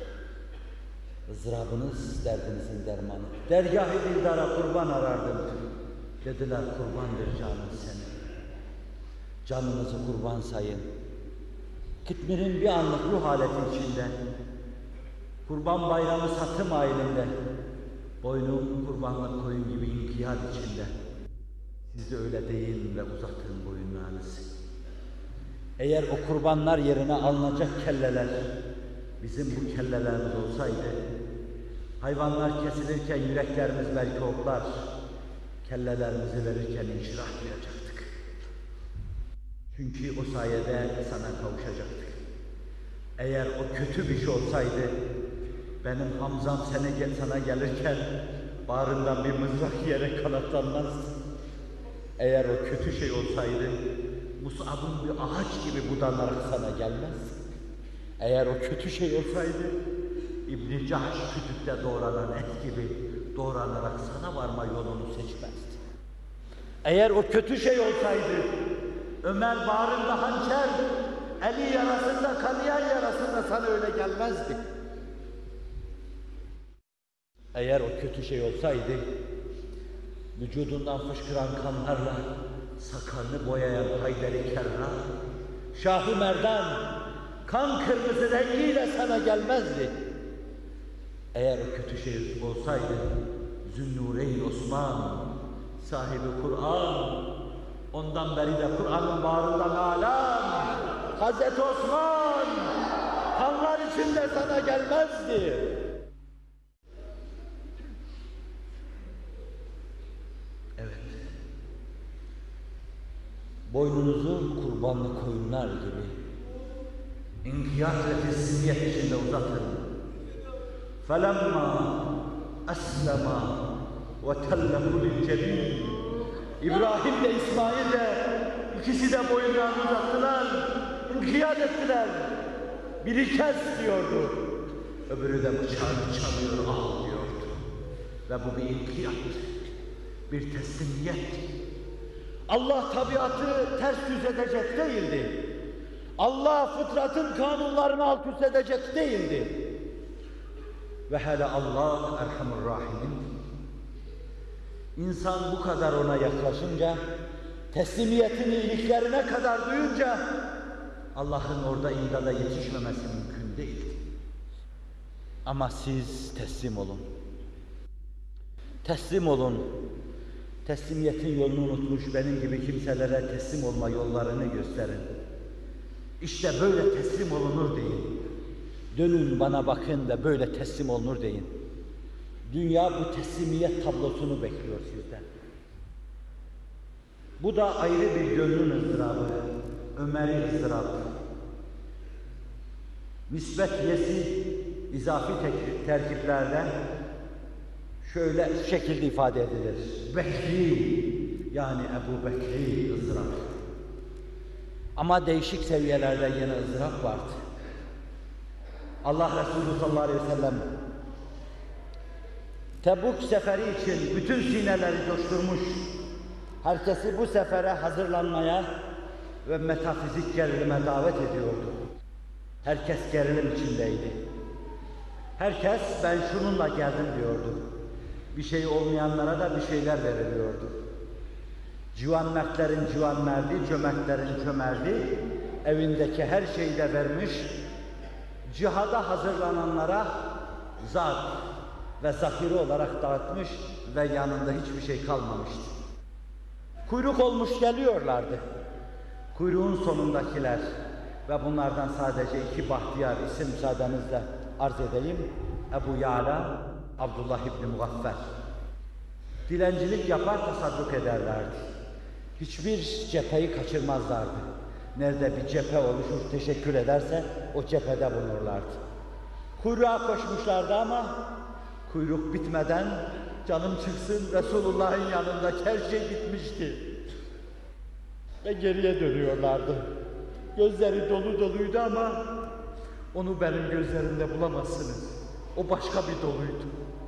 S1: Izdırabınız derdinizin dermanı. Dergâh-ı dildara kurban arardım. Dediler, kurbandır canın senin. Canınızı kurban sayın. Kıtmir'in bir anlık ruh haleti içinde, Kurban Bayramı satım ayininde, boynum kurbanlık koyun gibi inkiyat içinde. Siz de öyle deyin ve uzatın boyunlarınızı. Eğer o kurbanlar yerine alınacak kelleler, bizim bu kellelerimiz olsaydı, hayvanlar kesilirken yüreklerimiz belki oklar, kellelerimizi verirken inşirah duyacaktık. Çünkü o sayede sana kavuşacaktık. Eğer o kötü bir şey olsaydı, benim Hamzam sana, gel, sana gelirken bağrından bir mızrak yiyerek kanatlanmazdı. Eğer o kötü şey olsaydı, Mus'ab'ın bir ağaç gibi budanarak sana gelmezdi. Eğer o kötü şey olsaydı, İbn-i Cahş kütükte doğranan et gibi doğranarak sana varma yolunu seçmezdi. Eğer o kötü şey olsaydı, Ömer bağrında hançer, eli yarasında, kanayan yarasında sana öyle gelmezdi. Eğer o kötü şey olsaydı, vücudundan fışkıran kanlarla sakalını boyayan Haydar-ı Kerrah, Şah-ı Merdan, kan kırmızı rengiyle sana gelmezdi. Eğer o kötü şey olsaydı, Zünnûreyn Osman, sahibi Kur'an, ondan beri de Kur'an'ın bağrından alam, Hazreti Osman, kanlar içinde sana gelmezdi. Evet. Boynunuzu kurbanlı koyunlar gibi inkiyat ve teslimiyet içinde uzatın. فَلَمَّا أَسْلَمَا وَتَلَّهُ لِلْجَبِينَ. İbrahim de İsmail de ikisi de boyunlarını uzattılar, inkiyat ettiler. Biri kes diyordu, öbürü de bıçağını çalıyor, al diyordu. Ve bu bir inkiyat, bir teslimiyet. Allah tabiatı ters yüz edecek değildi. Allah fıtratın kanunlarını alt üst edecek değildi. Ve hele Allah Erhamur Rahimin. İnsan bu kadar ona yaklaşınca teslimiyetini iliklerine kadar duyunca Allah'ın orada imdada yetişmemesi mümkün değil. Ama siz teslim olun. Teslim olun. Teslimiyetin yolunu unutmuş benim gibi kimselere teslim olma yollarını gösterin. İşte böyle teslim olunur deyin. Dönün bana bakın ve böyle teslim olunur deyin. Dünya bu teslimiyet tablosunu bekliyor sizden. Bu da ayrı bir gönlün ızdırabı, Ömer'i ızdırabı. Nispetiyesi izafi terkiplerden şöyle şekilde ifade edilir. Bekri, yani Ebu Bekri ızdırabı. Ama değişik seviyelerde yine ızdırap vardı. Allah Resulü sallallahu aleyhi ve sellem Tebuk seferi için bütün sineleri coşturmuş, herkesi bu sefere hazırlanmaya ve metafizik gerilime davet ediyordu. Herkes gerilim içindeydi. Herkes ben şununla geldim diyordu. Bir şey olmayanlara da bir şeyler veriliyordu. Civan mertlerin civan merdi, cömertlerin cömerdi, evindeki her şeyi de vermiş, cihada hazırlananlara zat ve zahiri olarak dağıtmış ve yanında hiçbir şey kalmamıştı. Kuyruk olmuş geliyorlardı. Kuyruğun sonundakiler ve bunlardan sadece iki bahtiyar isim müsaadenizle arz edeyim. Ebu Ya'la, Abdullah İbni Mugaffer. Dilencilik yapar tasadduk ederlerdi. Hiçbir cepheyi kaçırmazlardı. Nerede bir cephe oluşur, teşekkür ederse o cephede bulunurlardı. Kuyruğa koşmuşlardı ama kuyruk bitmeden canım çıksın, Resulullah'ın yanındaki her şey bitmişti. Ve geriye dönüyorlardı. Gözleri dolu doluydu ama onu benim gözlerimde bulamazsınız. O başka bir doluydu.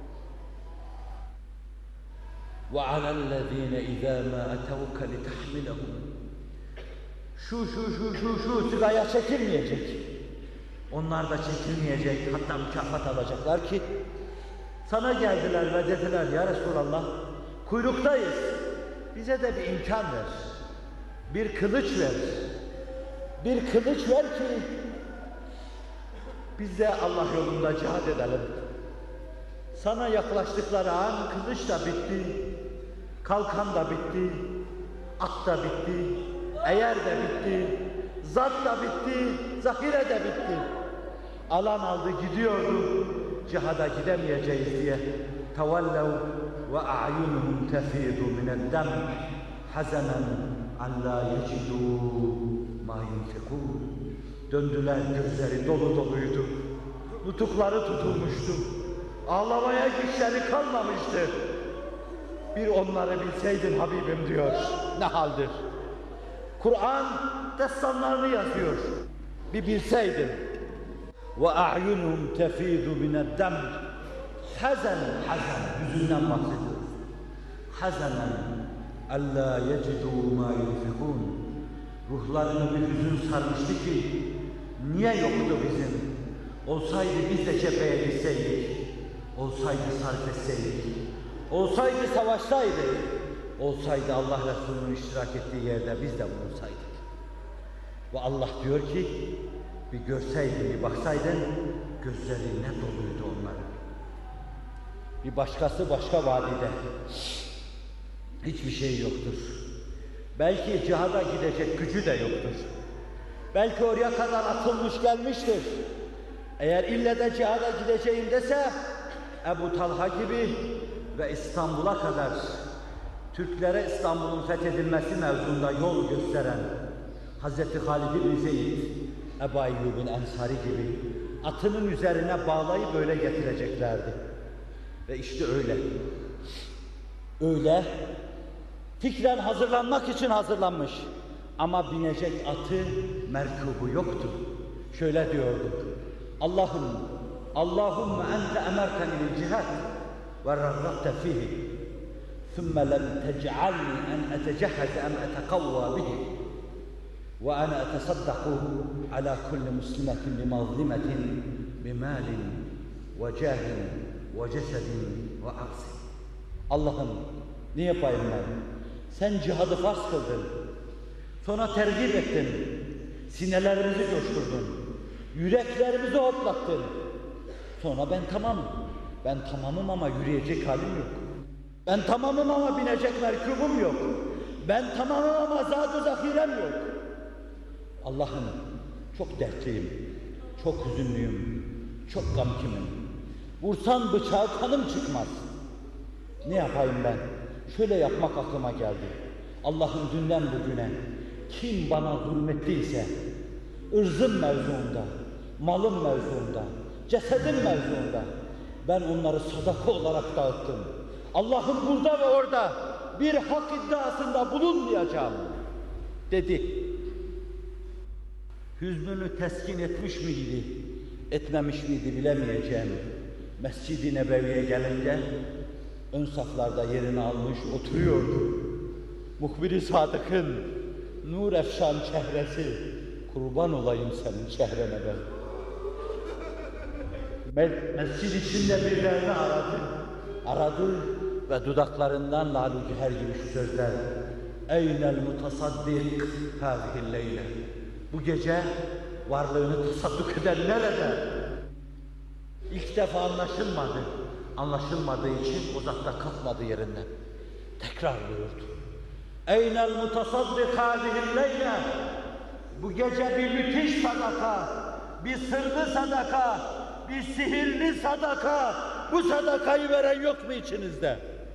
S1: وَعَلَى الَّذ۪ينَ اِذَا مَا اَتَوْكَ لِتَحْمِلَهُمْ Şu, şu, şu, şu, şu sıraya çekilmeyecek. Onlar da çekilmeyecek, hatta mükafat alacaklar ki sana geldiler ve dediler ya Resulallah, kuyruktayız, bize de bir imkan ver, bir kılıç ver, bir kılıç ver ki biz de Allah yolunda cihad edelim. Sana yaklaştıkları an kılıç da bitti, kalkan da bitti, at da bitti, eğer de bitti, zat da bitti, zahire de bitti. Alan aldı gidiyordu, cihada gidemeyeceğiz diye. تَوَلَّوْا وَاَعْيُنُهُمْ تَفِيدُ مِنَ الدَّمْ حَزَنًا عَنْ لَا يَجِدُوا مَا يُنْفِقُونَ Döndüler, gözleri dolu doluydu, nutukları tutulmuştu, ağlamaya güçleri kalmamıştı. Bir onları bilseydim Habibim diyor, ne haldir? Kur'an destanlarını yazıyor, bir bilseydim. وَاَعْيُنُهُمْ تَفِيدُ مِنَ الدَّمْ Hazen, hazen, hüzünden bahsediyoruz. Hazenen اَلَّا يَجِدُوا مَا يُنْفِقُونَ Ruhlarını bir hüzün sarmıştı ki, niye yoktu bizim? Olsaydı biz de cepheye gitseydik, olsaydı sarf etseydik, olsaydı savaşsaydık, olsaydı Allah Resulü'nün iştirak ettiği yerde biz de bulunsaydık. Ve Allah diyor ki, bir görseydin, bir baksaydın, gözleri ne doluydu onların. Bir başkası başka vadide, hiçbir şey yoktur. Belki cihada gidecek gücü de yoktur. Belki oraya kadar atılmış gelmiştir. Eğer ille de cihada gideceğim dese, Ebu Talha gibi ve İstanbul'a kadar Türklere İstanbul'un fethedilmesi mevzunda yol gösteren Hazreti Halid bin Zeyd, Ebu Eyyub'un Ensari gibi atının üzerine bağlayıp böyle getireceklerdi. Ve işte öyle. Öyle fikren hazırlanmak için hazırlanmış. Ama binecek atı, merkubu yoktu. Şöyle diyordu. Allah'ım, Allahümme ente emerteni bil cihad ve rarrakte fihi. Thumma lem tec'alni en etecehhez em etekavva bihi. Ve ana etesaddaku ala kulli muslimetin bi mazlimetin bi malin ve cahin ve cesedin ve aksin. Allah'ım ne yapayım ben? Sen cihadı farz kıldın. Sonra tergib ettin. Sinelerimizi coşturdun. Yüreklerimizi hoplattın. Sonra ben tamamım. Ben tamamım ama yürüyecek halim yok. Ben tamamım ama binecek merkubum yok. Ben tamamım ama zat-ı zahirem yok. Allah'ım çok dertliyim, çok hüzünlüyüm, çok gamkimim. Vursan bıçağı kanım çıkmaz. Ne yapayım ben? Şöyle yapmak aklıma geldi. Allah'ım dünden bugüne kim bana zulmettiyse, ırzım mevzuunda, malım mevzuunda, cesedim mevzuunda, ben onları sadaka olarak dağıttım. Allah'ım burada ve orada bir hak iddiasında bulunmayacağım dedi. Hüznünü teskin etmiş miydi, etmemiş miydi bilemeyeceğim. Mescid-i Nebevi'ye gelince ön saflarda yerini almış oturuyordu. Muhbir-i Sadık'ın nur efşan çehresi, kurban olayım senin çehrene ben. Mescid içinde birilerini aradı, aradı ve dudaklarından lal-u cüher gibi şu sözler: Eynel mutasaddik hâzihil leyle. Bu gece varlığını tasadduk eden nerede? İlk defa anlaşılmadı. Anlaşılmadığı için uzakta kalkmadı yerinden. Tekrarlıyordu. Eynel mutasaddik hâzihil leyle. Bu gece bir müthiş sadaka, bir sırlı sadaka, bir sihirli sadaka. Bu sadakayı veren yok mu içinizde?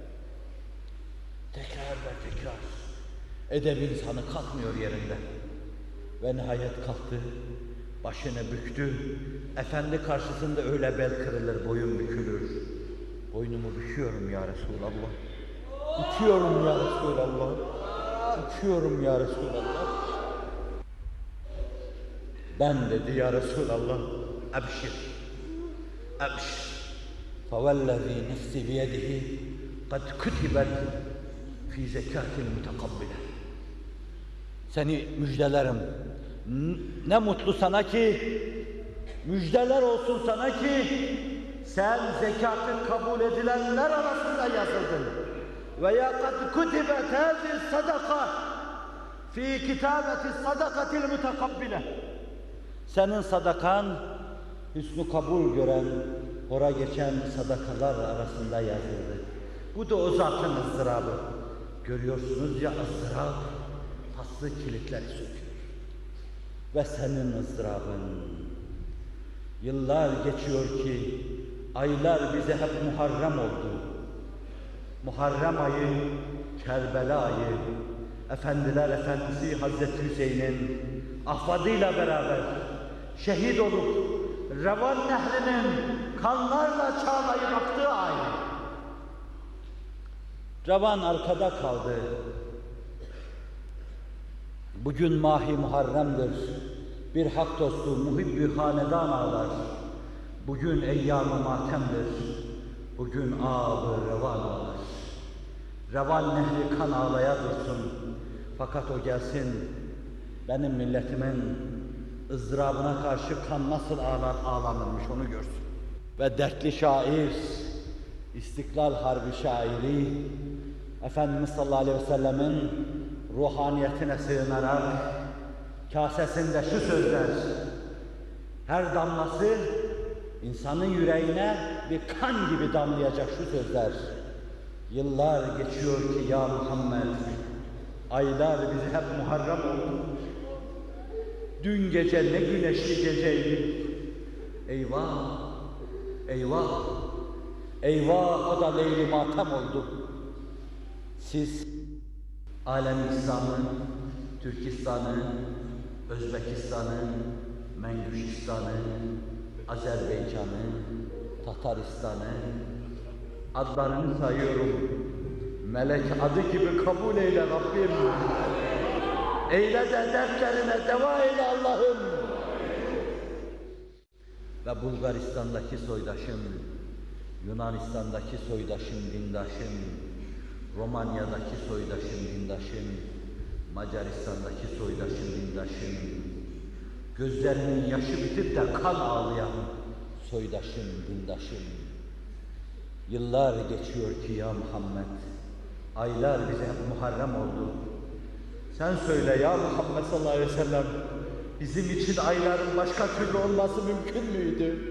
S1: Tekrar ve tekrar. Edeb insanı kalkmıyor yerinden. Ve nihayet kalktı, başını büktü. Efendi karşısında öyle bel kırılır, boyun bükülür. Boynumu büküyorum ya Resulallah. Büküyorum ya Resulallah. Büküyorum ya Resulallah. Ben dedi ya Resulallah, ebşir, ebşir. فَوَالَّذ۪ي نَفْسِ بِيَدِهِ قَدْ كُتِبَتْ ف۪ي زَكَاتِ الْمُتَقَبِّلَةِ. Seni müjdelerim. Ne mutlu sana ki, müjdeler olsun sana ki, sen zekatın kabul edilenler arasında yazıldın. Veya kad kutibet hâzî sadaka fî kitâbeti sadakatil mutakabbile. Senin sadakan, hüsnü kabul gören, hora geçen sadakalar arasında yazıldı. Bu da o zatın ızdırabı. Görüyorsunuz ya, ızdırap paslı kilitleri söküyor. Ve senin ızdırabın. Yıllar geçiyor ki, aylar bize hep Muharrem oldu. Muharrem ayı, Kerbela ayı, Efendiler Efendisi Hazreti Hüseyin'in ahvadıyla beraber şehit olup Revan Nehri'nin kanlarla çağlayıp aktığı ay. Revan arkada kaldı. Bugün Mahi Muharrem'dir. Bir hak dostu, muhibbi hanedan ağlar. Bugün eyyam-ı matemdir. Bugün ağabey revan ağlar. Revan nehri kan ağlaya dursun. Fakat o gelsin, benim milletimin ızdırabına karşı kan nasıl ağlar, ağlanırmış onu görsün. Ve dertli şair, İstiklal Harbi şairi, Efendimiz sallallahu aleyhi ve sellemin ruhaniyetine sığınarak kasesinde şu sözler, her damlası insanın yüreğine bir kan gibi damlayacak şu sözler. Yıllar geçiyor ki ya Muhammed, aylar bizi hep Muharrem oldu. Dün gece ne güneşli geceydi. Eyvah, eyvah, eyvah, o da leyli matem oldu. Siz alem İslam'ın, Türkistan'ın, Özbekistan'ın, Mengüşistan'ın, Azerbaycan'ın, Tataristan'ın adlarını sayıyorum. Melek adı gibi kabul eyle Rabbim. Eyle de dertlerine deva eyle Allah'ım. Ve Bulgaristan'daki soydaşım, Yunanistan'daki soydaşım, dindaşım, Romanya'daki soydaşım, dindaşım, Macaristan'daki soydaşım, dindaşım, gözlerinin yaşı bitip de kan ağlayan soydaşım, dindaşım. Yıllar geçiyor ki ya Muhammed, Aylar bize hep Muharrem oldu. Sen söyle ya Muhammed sallallahu aleyhi ve sellem, bizim için ayların başka türlü olması mümkün müydü?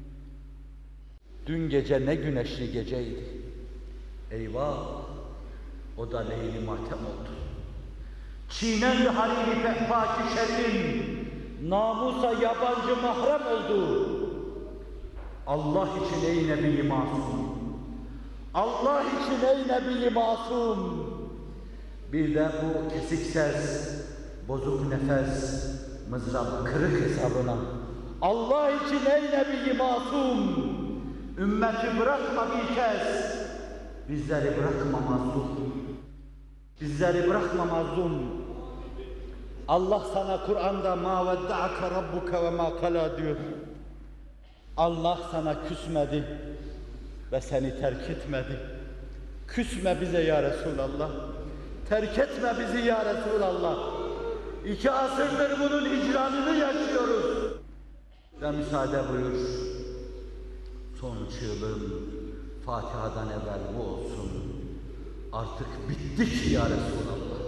S1: Dün gece ne güneşli geceydi. Eyvah! O da leyli matem oldu. Çiğnendi hariri pehpaki şerrin, namusa yabancı mahrem oldu. Allah için ey Nebi-i Masum, Allah için ey Nebi-i Masum. Bir de bu kesik ses, bozuk nefes, mızrabı kırık hesabına. Allah için ey Nebi-i Masum, ümmeti bırakma bir kez, bizleri bırakma mazlum, bizleri bırakma mazlum. Allah sana Kur'an'da مَا وَدَّعَكَ رَبُّكَ وَمَا قَلَى diyor. Allah sana küsmedi ve seni terk etmedi. Küsme bize ya Resulallah, terk etme bizi ya Resulallah. İki asırdır bunun icranını yaşıyoruz. Ve müsaade buyur, son çığlığım Fatiha'dan evvel bu olsun. Artık bittik ya Resulallah.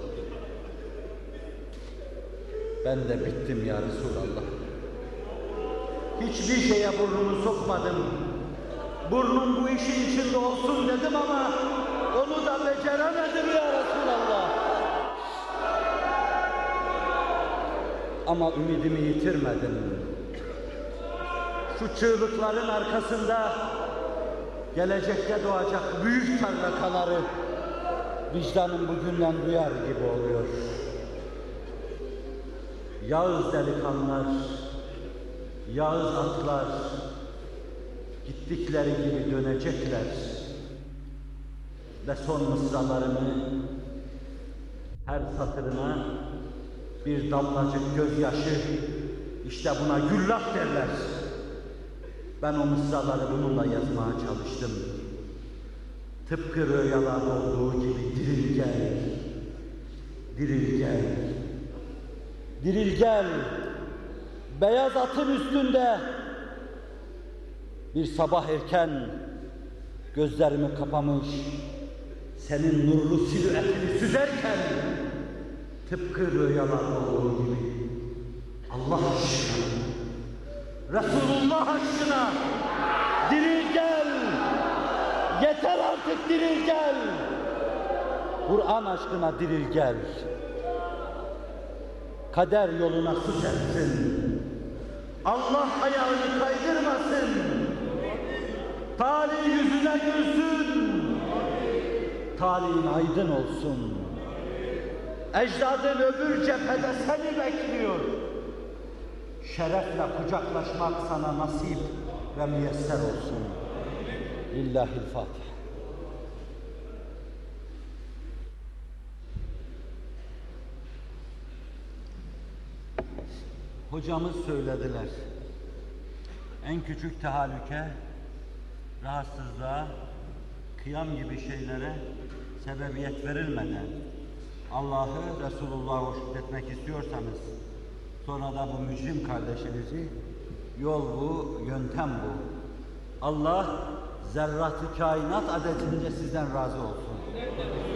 S1: Ben de bittim ya Resulallah. Hiçbir şeye burnumu sokmadım. Burnum bu işin içinde olsun dedim ama onu da beceremedim ya Resulallah. Ama ümidimi yitirmedim. Şu çığlıkların arkasında gelecekte doğacak büyük tarlakaları vicdanım bugünden duyar gibi oluyor. Yağız delikanlılar, yağız atlar gittikleri gibi dönecekler ve son mısralarını her satırına bir damlacık gözyaşı, işte buna güllak derler. Ben o mısraları bununla yazmaya çalıştım. Tıpkı rüyalarda olduğu gibi diril gel, diril gel, diril gel. Beyaz atın üstünde bir sabah erken gözlerimi kapamış, senin nurlu silüetini süzerken tıpkı rüyalarda olduğu gibi Allah aşkına, Resulullah aşkına diril gel, yeter artık diril gel, Kur'an aşkına diril gel, kader yoluna su serpsin, Allah ayağını kaydırmasın, talih yüzüne gülsün, talihin aydın olsun, ecdadın öbür cephede seni bekliyor. Şerefle kucaklaşmak sana nasip ve müyesser olsun. Lillahil Fatiha. Hocamız söylediler. En küçük tahallüke, rahatsızlığa, kıyam gibi şeylere sebebiyet verilmeden Allah'ı, Resulullah'ı şükretmek istiyorsanız, sonra da bu mücrim kardeşinizi, yol bu, yöntem bu. Allah zerrat-ı kainat adedince sizden razı olsun.